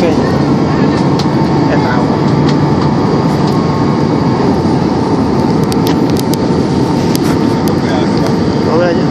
Em tahu. Boleh aja.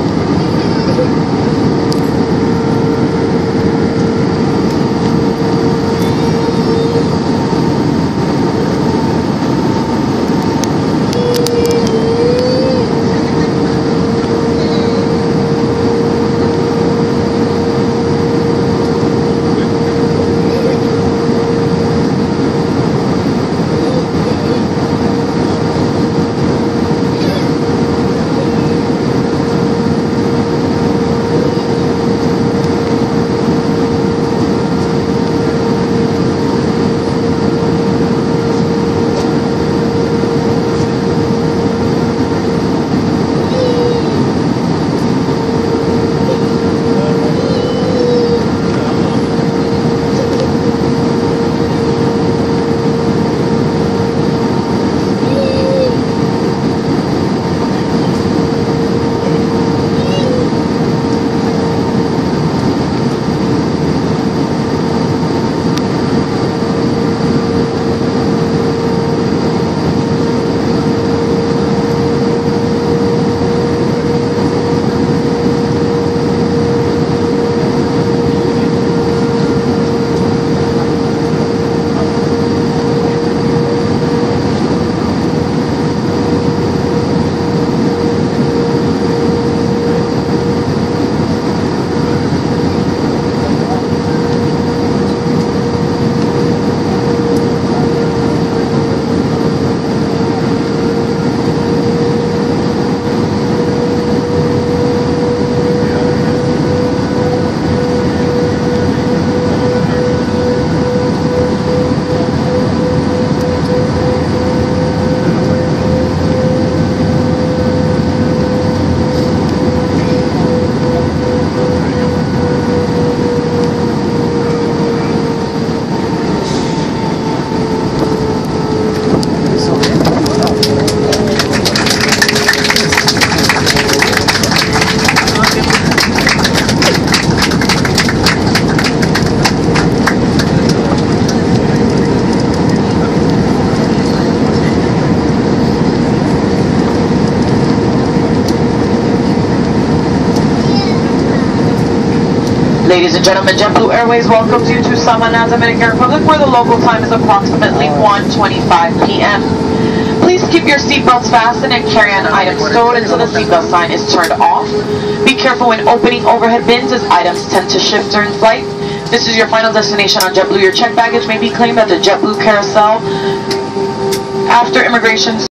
Ladies and gentlemen, JetBlue Airways welcomes you to Samana, Dominican Republic, where the local time is approximately 1:25 p.m. Please keep your seatbelts fastened and carry-on items stowed until the seatbelt sign is turned off. Be careful when opening overhead bins as items tend to shift during flight. This is your final destination on JetBlue. Your checked baggage may be claimed at the JetBlue carousel after immigration.